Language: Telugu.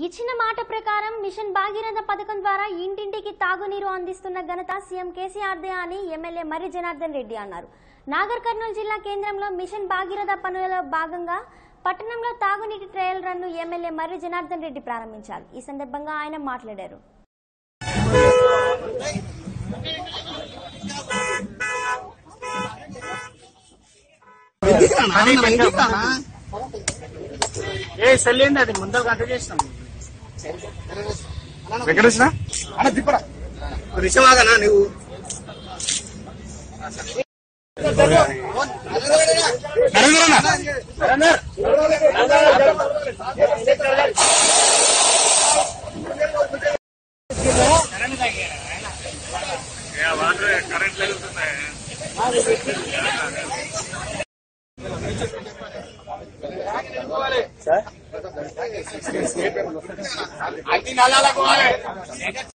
ఇచ్చిన మాట ప్రకారం మిషన్ భాగీరథ పథకం ద్వారా ఇంటింటికి తాగునీరు అందిస్తున్న ఘనత సీఎం కేసీఆర్దే అని ఎమ్మెల్యే మర్రి జనార్దన్ రెడ్డి అన్నారు. నాగర్ కర్నూలు జిల్లా కేంద్రంలో మిషన్ భాగీరథ పనులలో భాగంగా పట్టణంలో తాగునీటి ట్రయల్ రన్ను ఎమ్మెల్యే మర్రి జనార్దన్ రెడ్డి ప్రారంభించారు. ఈ సందర్భంగా ఆయన మాట్లాడారు. అది ముందర గంట చేస్తాం వెంకటేశ్వర అన్న తిప్పరా రిషమాగనా నువ్వు కరెంట్ లేకుతున్నాయి అది నల్లాలకు